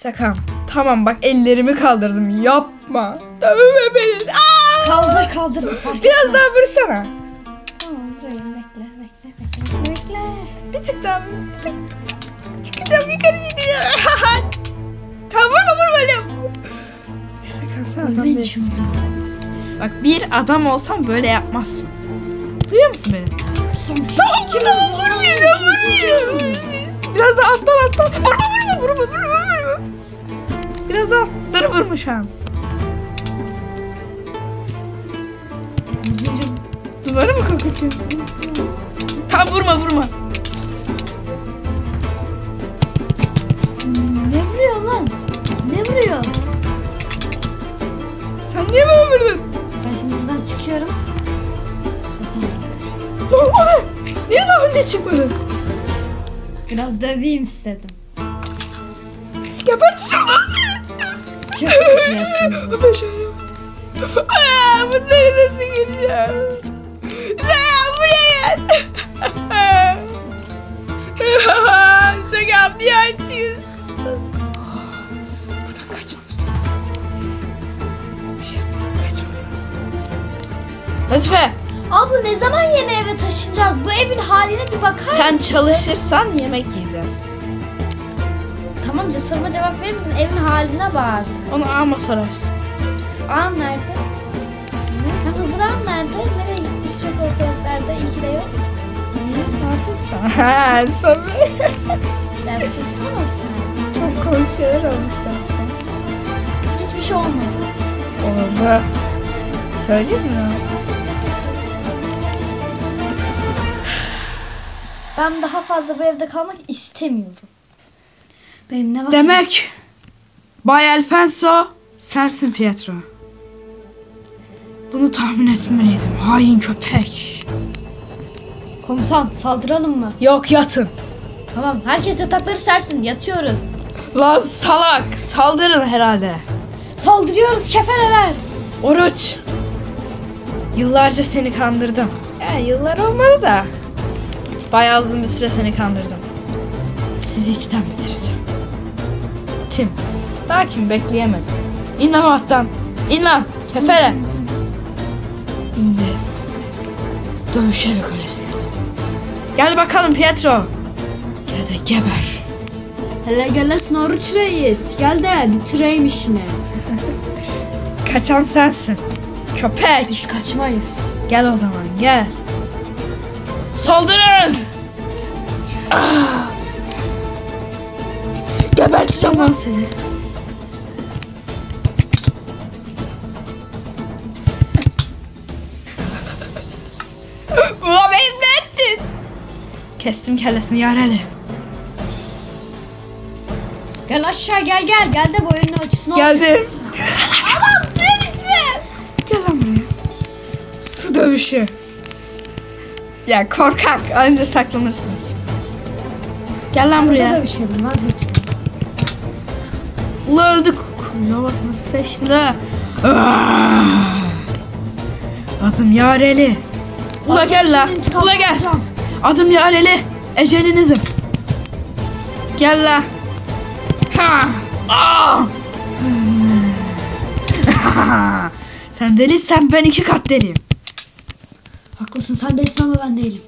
Sakın. Tamam bak ellerimi kaldırdım. Yapma. Dövme beni. Kaldır. Biraz daha vursana. Tamam burayı bekle. Bir tık daha. Bir tık. Çıkacağım yukarı gidiyor. Tamam vurma öyle. Sakın sen adam değilsin. Bak bir adam olsam böyle yapmazsın. Duyuyor musun beni? Tamam vurmayacağım. Biraz daha alttan. Vurma. Biraz daha dur vurma şu an. Duvara mı kalkıyorsun? Tamam vurma. Ne vuruyor lan? Ne vuruyor? Sen niye bana vurdun? Ben şimdi buradan çıkıyorum. Niye daha önce çıkmadın? Biraz döveyim istedim. Geberteceğim lan Çok kötülersin. Ben şöyle. Bunları nasıl gireceğim? Sen buraya gel. Sakın niye açıyorsun? Buradan kaçmamız lazım. Bir şey yapmadan kaçmamız lazım. Nazife. Abla ne zaman yeni eve taşınacağız? Bu evin haline bir bakar mısın? Sen çalışırsan yemek yiyeceğiz. Tamam soruma cevap verir misin? Evin haline bak. Onu ama sorarsın. Ağam nerede? Ne? Hızır ağam nerede? Nereye gitmiş? Yok ortalıklarda. İyi ki de yok. Ne yapıyorsun? Ha, Sabi. Ya sussana sen. Çok komik şeyler olmuştu sen. Hiçbir şey olmadı. Oldu. Söyleyeyim mi? Ben daha fazla bu evde kalmak istemiyorum. Benim ne var? Demek Bay Alfonso sensin Pietro. Bunu tahmin etmeliydim. Hain köpek. Komutan saldıralım mı? Yok yatın. Tamam herkes yatakları sersin. Yatıyoruz. Lan salak. Saldırın herhalde. Saldırıyoruz şefereler. Oruç. Yıllarca seni kandırdım. Yıllar olmadı da. Bayağı uzun bir süre seni kandırdım. Sizi içten bitireceğim. Tim. Daha kim bekleyemedim. İn lan o attan. İn lan. Kefere. İndi. Dövüşerek öleceksin. Gel bakalım Pietro. Gel de geber. Hele gelesin Oruç Reis. Gel de bitireyim işini. Kaçan sensin. Köpek. Biz kaçmayız. Gel o zaman gel. Saldırın. Geberteceğim lan seni. Ulan beni ne ettin? Kestim kellesini yareli. Gel aşağı gel. Gel de boyunun ölçüsünü al. Geldim. Adam suya düştü. Gel lan buraya. Su dövüşü. Ya korkak. Anca saklanırsın. Gel lan buraya. Burada bir şey vazgeçtim. Ula öldük. Kuyuya bak nasıl seçti de. Adım Yareli. Ula gel la. Ula gel. Adım Yareli. Ecelinizim. Gel la. Ha. Sen deliysen ben 2 kat deliyim. Haklısın sen değilsin ama ben değilim.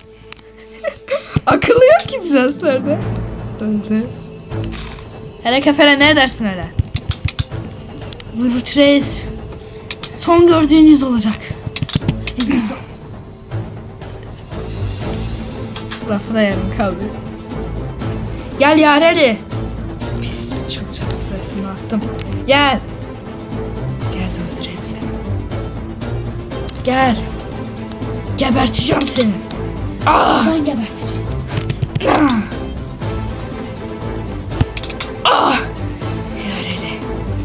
Akıllı yok ki bize aslarda. Öldü. Hele kefere ne edersin öyle? Oruç Reis. Son gördüğün yüz olacak. Bizim son... Lafı da yarım kaldı. Gel Yareli. Pis çılçak sırasını attım. Gel. Gel de öldüreyim seni. Gel. Geberteceğim seni. Ben geberteceğim. Yareli.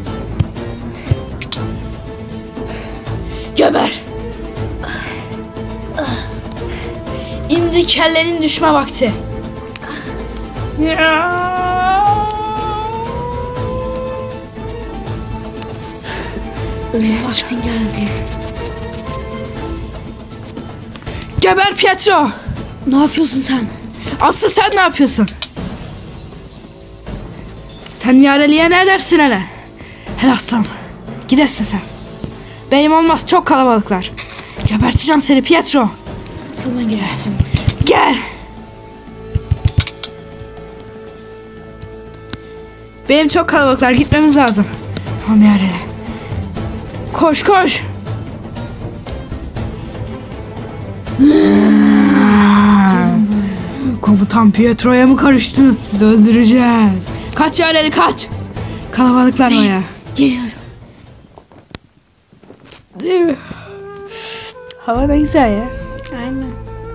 Geber. İmdi kellenin düşme vakti. Ölüm vaktin geldi. Geber Pietro. Ne yapıyorsun sen? Asıl sen ne yapıyorsun? Sen Yareli'ye ne dersin hele? Hele aslanım. Gidesin sen. Benim olmaz, çok kalabalıklar. Geberteceğim seni Pietro. Nasıl ben geleceğim? Gel. Benim çok kalabalıklar, gitmemiz lazım. Tamam Yareli. Koş koş. Komutan Pietro'ya mı karıştınız? Sizi öldüreceğiz. Kaç Yareli kaç. Kalabalıklar baya. Geliyorum. Değil mi? Hava da güzel ya. Aynen.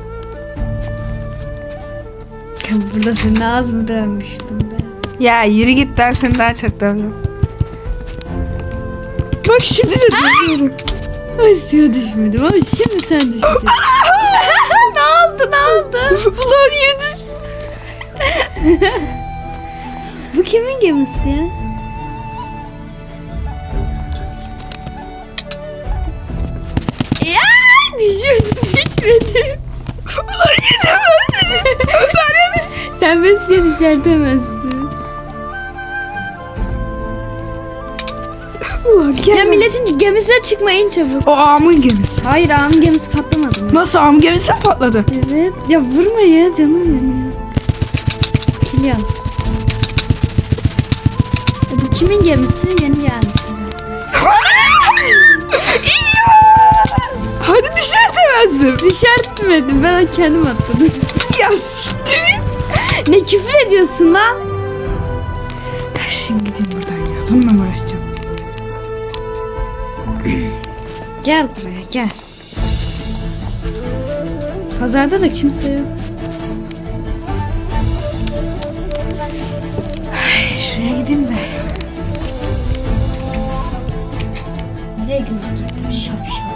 Burada senin ağız mı dönmüştüm ben? Ya yürü git, ben seni daha çok dövdüm. Bak şimdi de dövüyorum. Ay suya düşmedim ama şimdi sen düştün. Ne oldu ne oldu? Ulan yedim. Bu kimin gemisi ya? Ya düşmedim. Ulan yedim. Sen beni suya düşertemezsin. Ulan Ya gel. milletin gemisine çıkmayın çabuk. O ağamın gemisi. Hayır ağanın gemisi patlamadı mı? Nasıl ağamın gemisi mi patladı? Evet. Ya vurma ya canım benim ya. Kilyas. Bu kimin gemisi? Yeni gelmiş. Hadi düşertemezdim. Düşertmedim. Ben kendim atladım. Ya siktir git. Ne küfür ediyorsun lan? Ben şimdi gideyim buradan ya. Bununla mı uğraşacağım? Gel buraya gel. Pazarda da kimse yok. Şuraya gideyim de. Nereye gittim şapşal.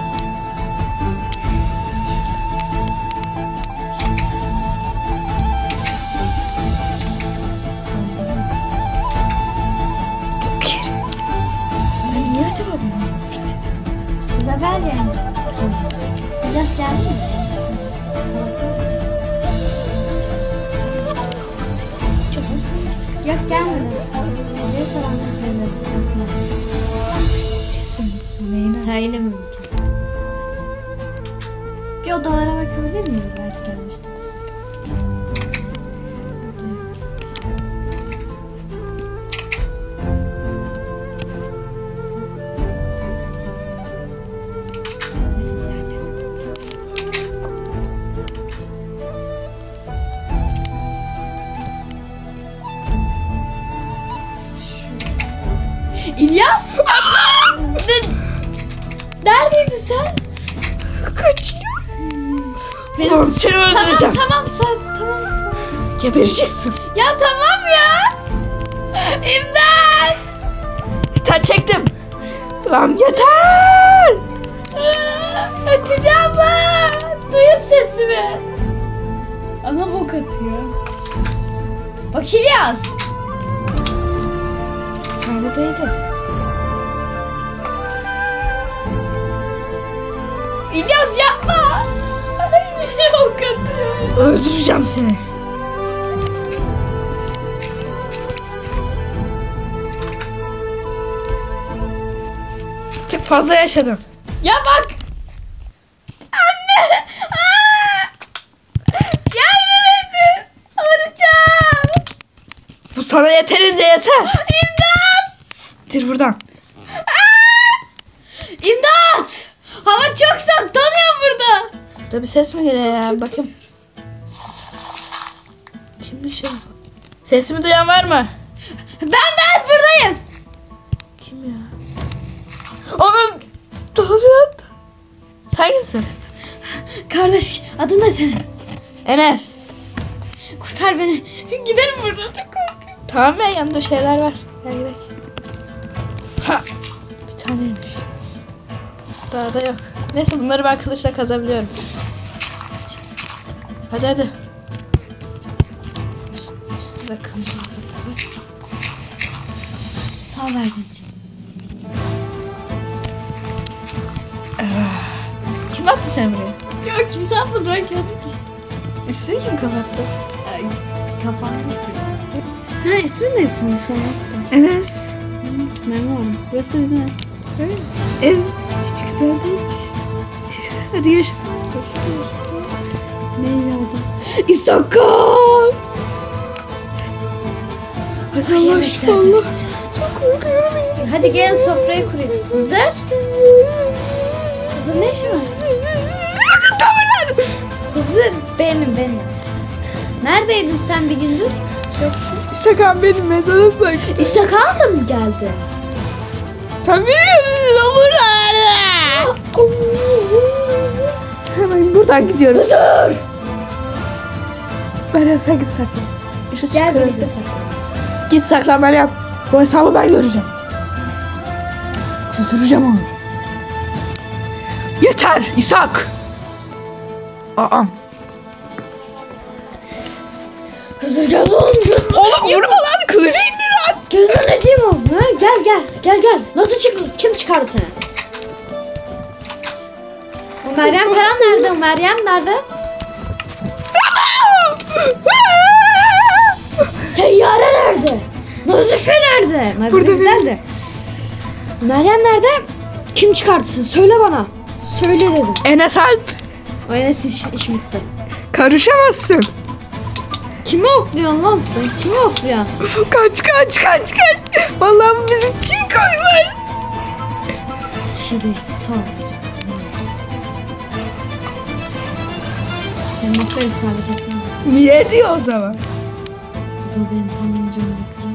Ben niye acaba bunu nefret ediyorum? Isabel yani. Biraz geldi mi? Yok gelmedi. Gelirse ben de söylerim. Kesin neyine? Söyle mümkün. Bir odalara bakabilir miyim? Belki gelmişti de siz. İlyas! Allah! Neredeydin sen? Kaçıyor. Benim... Ulan seni öldüreceğim. Tamam sen tamam. Gebereceksin. Ya tamam ya. İmdat! Yeter, çektim. Lan yeter. Açacağım lan. Duyun sesimi. Adam ok atıyor. Bak İlyas. Sahnedeydi. İlyas yapma. Ok atıyor. Öldüreceğim seni. Artık fazla yaşadın. Ya bak. Anne. Yardım edin. Vuracağım. Bu sana yeterince yeter. İmdat. Siktir buradan. İmdat. Hava çok soğuk. Donuyor burada. Burada bir ses mi geliyor ya? Bakayım. Kimmiş o? Sesimi duyan var mı? Ben buradayım. Kim ya? Oğlum! Doğru. Sen kimsin? Kardeş adın ne senin? Enes. Kurtar beni. Gidelim buradan. Çok korkuyorum. Tamam ya, yanında şeyler var. Gel gidelim. Ha! Bir taneymiş. Daha da yok. Neyse bunları ben kılıçla kazabiliyorum. Hadi hadi. Üstü de kılıçla kazabilirim. Sağ ol verdiğin için. Kim attı seni buraya? Ya kimse atmadı ben kendim. Üstünü kim kapattı? Kapandı. Ha ismin ne senin? Sen attın. Enes. Memnunum. Burası da bizim ev. Ev hiç güzel değilmiş. Hadi görüşürüz. Ne evladım? İstakam! Allah şifa Allah. Çok korkuyorum. Hadi gel sofrayı kurayım. Hazır? Hazır ne işin var senin? Hazır benim. Neredeydin sen bir gündür? İstakam benim mezara sak. İstakam da mı geldi? Sen biliyor musun o buralarda? Hemen buradan gidiyoruz. Hazır! Meryem sen git saklan. Gel birlikte saklan. Git saklan Meryem. Bu hesabı ben göreceğim. Götüreceğim onu. Yeter İshak. Aa. Hazır gel oğlum. Oğlum vurma lan, kılıcı indir lan. Gel lan ne diyeyim oğlum? Ha? Gel. Nasıl çıktı? Kim çıkardı seni? O Meryem falan nerede? O Meryem nerede? Seyyare nerede? Nazife nerede? Nazife Burada güzeldi. Meryem nerede? Kim çıkardı seni? Söyle bana. Söyle dedim. Enes Alp. O Enes iş bitti. Karışamazsın. Kimi okluyorsun lan sen? Kimi okluyorsun? Kaç. Vallahi bu bizi çiğ koymaz. Çiğ sağ ol. Ben nokta isabet etmem. Niye diyor o zaman? Zor benim tanrım canını kırın.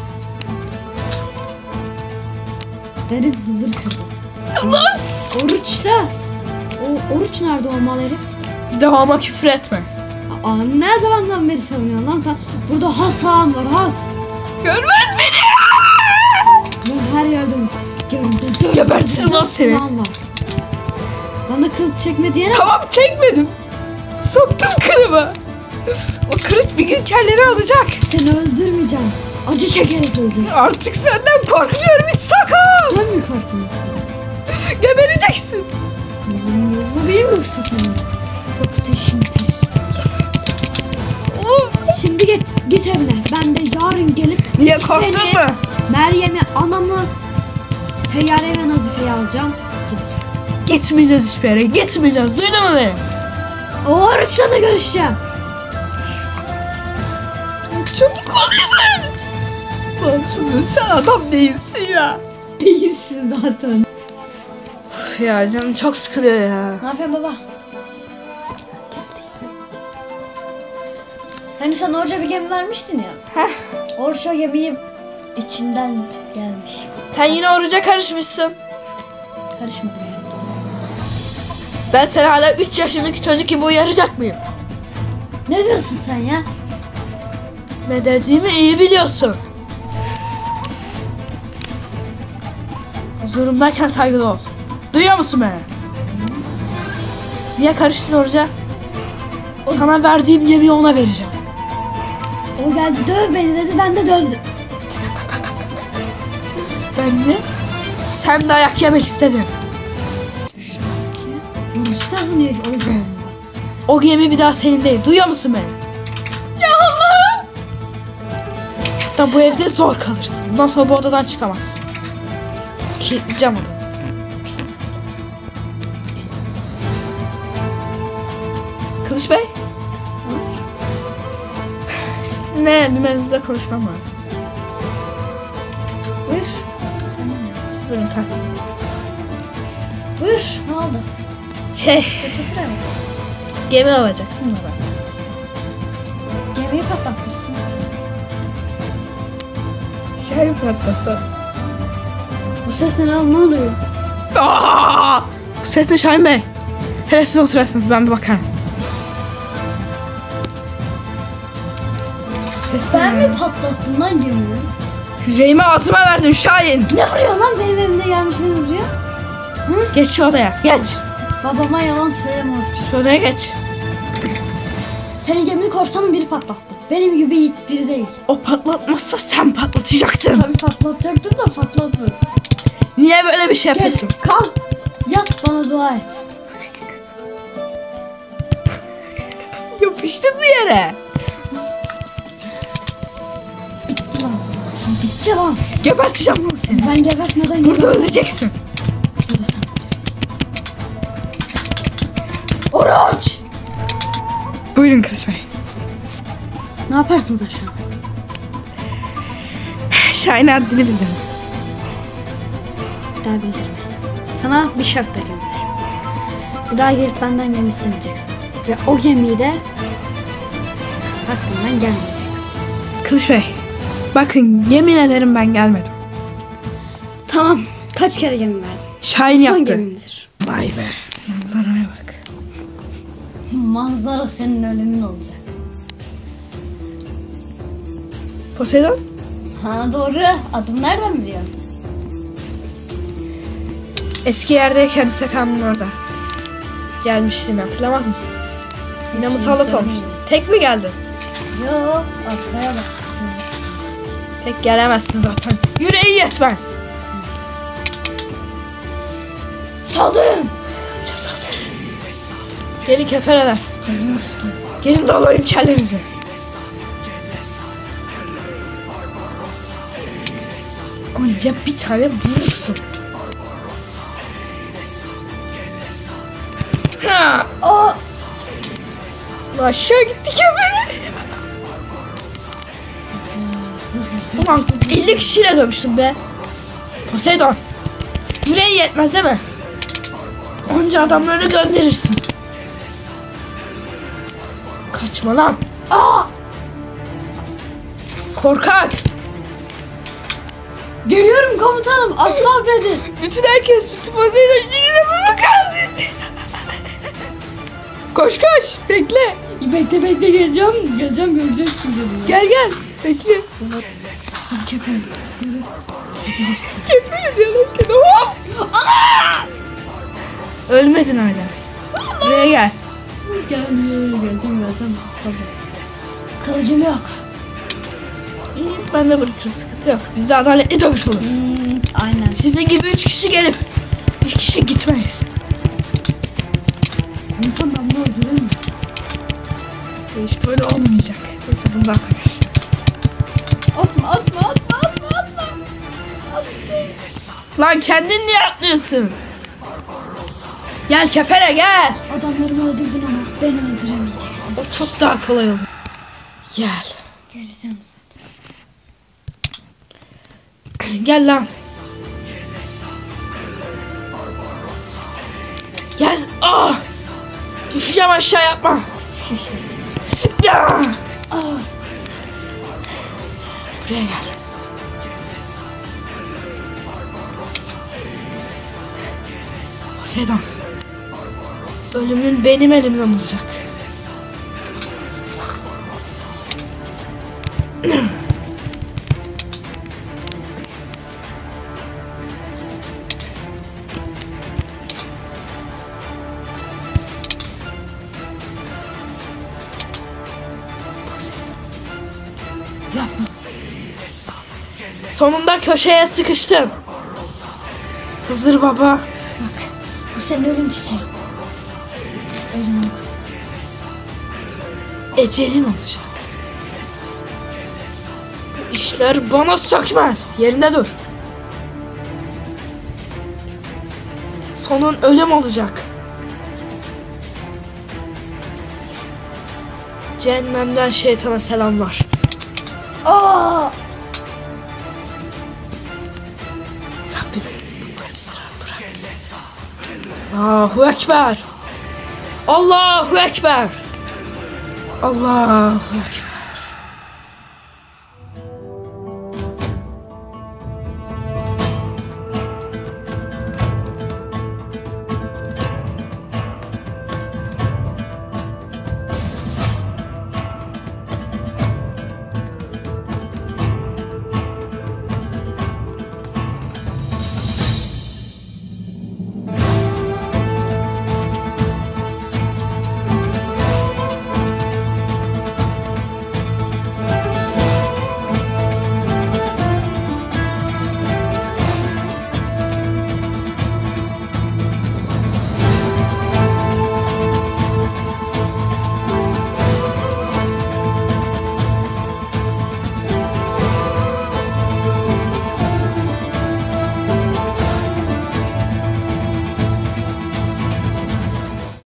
Derim Hızır kırdı. Nasıl? Oruçta. O oruç nerede o mal herif? Devama küfür etme. Aa, ne zamandan beri savunuyorsun lan sen? Burada Hasan var Görmez beni. Ben her yerden gördüm. Gebertirim lan seni. Var. Bana kılıç çekme diyene Tamam çekmedim. Soktum kılıma. O kılıç bir gün kelleni alacak. seni öldürmeyeceğim. Acı çekerek öleceksin. Artık senden korkmuyorum hiç sakın. Sen mi korkuyorsun? Gebereceksin. Sinirlenmiyoruz mu benim yoksa senin? Yoksa şimdi. Oğlum. Şimdi git evine. Ben de yarın gelip Niye korktun seni, mu? Meryem'i, anamı, Seyyare ve Nazife'yi alacağım. Gideceğiz. Gitmeyeceğiz hiçbir yere. Gitmeyeceğiz. Duydun mu beni? O oruçla da görüşeceğim. Çabuk ol sen. Lan kızım sen adam değilsin ya. Değilsin zaten. Uf ya canım çok sıkılıyor ya. Ne yapıyorsun baba? Hani sen Orç'a bir gemi vermiştin ya. Heh. Orç o gemiyi içinden gelmiş. Sen yine oruca karışmışsın. Karışmadım ya. Ben seni hala 3 yaşındaki çocuk gibi uyaracak mıyım? Ne diyorsun sen ya? Ne dediğimi iyi biliyorsun. Huzurumdayken saygılı ol. Duyuyor musun beni? Niye karıştın oruca? Sana verdiğim yemeği ona vereceğim. O geldi döv beni dedi, ben de dövdüm. Bence sen dayak yemek istedin. Orç savunuyor o zamanında. O gemi bir daha senin değil. Duyuyor musun beni? Ya Allah! Da bu evde zor kalırsın. Bundan sonra bu odadan çıkamazsın. Kilitleyeceğim odayı. Kılıç Bey. Sizinle bir mevzuda konuşmam lazım. Buyur. Siz buyurun tahtınıza. Buyur. Ne oldu? Şey, Çatır mı? gemi alacaktım da ben. Gemiyi patlatmışsınız. Şey patlattı. Bu ses ne oluyor? Aa! Bu ses ne Şahin Bey? Hele siz oturasınız, ben bir bakarım. Bu ses ne Ben ya? mi patlattım lan gemiyi? Yüreğimi ağzıma verdin Şahin. Ne vuruyor lan, benim evimde gelmiş ne vuruyor? Geç şu odaya, geç. Babama yalan söyleme Orç. Şu odaya geç. Senin gemini korsanın biri patlattı. Benim gibi yiğit biri değil. O patlatmazsa sen patlatacaktın. Tabii patlatacaktın da patlatmadı. Niye böyle bir şey Gel yapıyorsun? kalk. Yat bana dua et. Yapıştın bir yere. Bitti lan. Şimdi bitti. Bitti lan. Geberteceğim lan seni. Ben gebertmeden Burada öleceksin. Burada sen öleceksin. Oruç! Buyurun Kılıç Bey. Ne yaparsınız aşağıda? Şahin haddini bildirin. Bir daha bildirmeyiz. Sana bir şartla gönder. Bir daha gelip benden gemi istemeyeceksin. Ve o gemiyi de hakkından gelmeyeceksin. Kılıç Bey. Bakın yemin ederim ben gelmedim. Tamam. Kaç kere gemi verdin? Şahin Son yaptı. gemimdir. Vay be. Manzaraya bak. Manzara senin ölümün olacak. Poseidon? Ha doğru. Adım nereden biliyorsun? Eski yerdeyken Sakan'ın orada. Gelmiştin, hatırlamaz mısın? Yine musallat olmuştun. Tek mi geldin? Yo, arkaya bak. Tek gelemezsin zaten. Yüreği yetmez. Saldırın! Cesaret. Gelin kefereler. Geliyoruz tabii. Gelin dolayım kellenizi. Anca bir tane vurursun. Ha! Aa! Aşağı gitti kefere. Ulan 50 kişiyle dövmüştüm be. Poseidon. Yüreği yetmez değil mi? Onca adamlarını gönderirsin. Kaçma lan. Aa! Korkak. Geliyorum komutanım. Az sabredin. Bütün herkes bütün Poseidon şiirine bakar. Koş koş. Bekle. Bekle geleceğim. Geleceğim göreceksin beni. Gel gel. Bekle. Hadi köpeğim. Yürü. Kefil diyor lan kedi. Hop. Ölmedin hala. Buraya gel. Geleceğim. Sabret. Kılıcım yok. İyi, ben de bırakırım, sıkıntı yok. Bizde adaletli dövüş olur. Aynen. Sizin gibi 3 kişi gelip 1 kişi gitmeyiz. Komutan ben bunu öldüremem. Bu iş böyle olmayacak. Neyse bunu da atar. Atma. Lan kendin niye atlıyorsun? Gel kefere gel. Adamlarımı öldürdün ama beni öldüremeyeceksin. O çok daha kolay oldu. Gel. Geleceğim zaten. Gel lan. Gel. Ah! Düşeceğim aşağı yapma. Düş işte. Ya! Ah. Buraya gel. Poseidon. Ölümün benim elimden olacak. Yapma. Sonunda köşeye sıkıştın. Hızır baba. Bu senin ölüm çiçeğin. Ölümünü kutlayacağım. Ecelin olacak. Bu işler bana sökmez. Yerinde dur. Sonun ölüm olacak. Cehennemden şeytana selamlar. Aa! Rabbim bunları bizi rahat bırak bizi. Allahu Ekber. Allahu Ekber. Allahu Ekber.